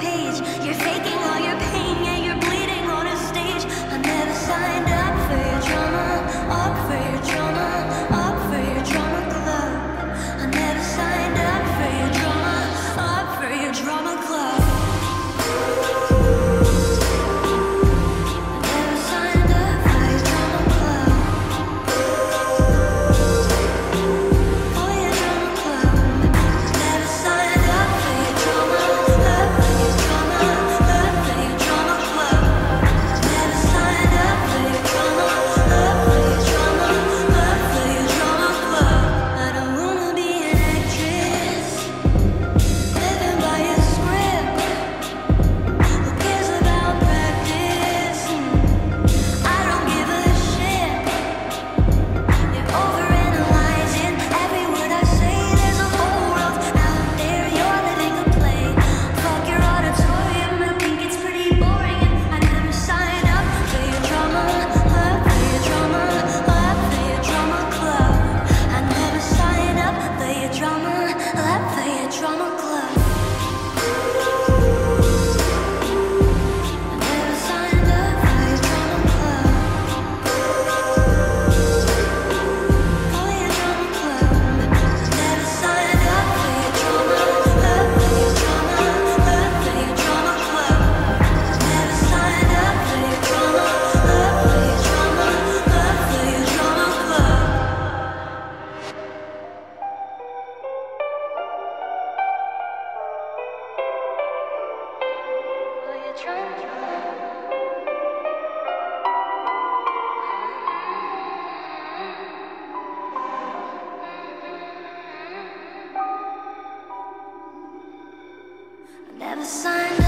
page. You're faking all your pain, yeah, you're bleeding on a stage. I never signed up for your drama, up for your drama, up for your drama club. I never signed up for your drama, up for your drama club. Never signed